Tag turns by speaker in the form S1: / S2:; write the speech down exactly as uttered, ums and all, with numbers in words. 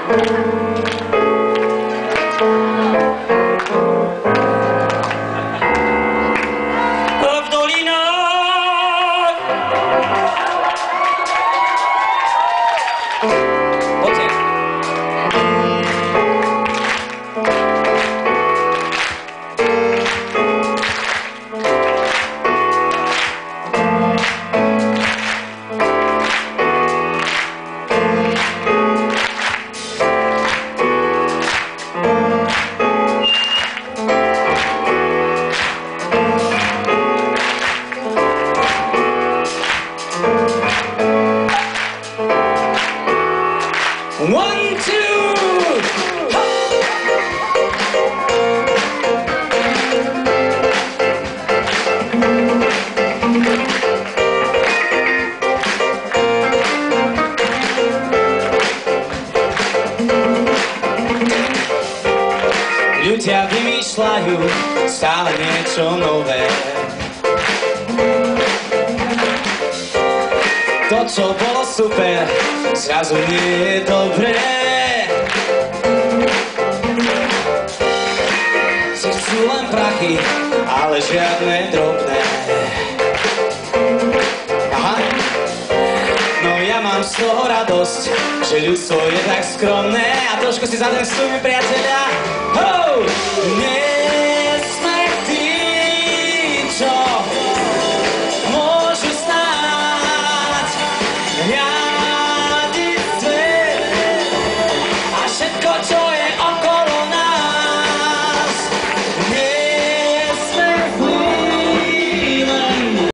S1: One, two, ľudia vymýšľajú stále niečo nové. To, čo bolo super, zrazu nie je dobré. Si chcú len prachy, ale žiadne drobné. Aha. No ja mám z toho radosť, že ľudstvo je tak skromné. A trošku si zatancujú, priatelia. Ho! Nie!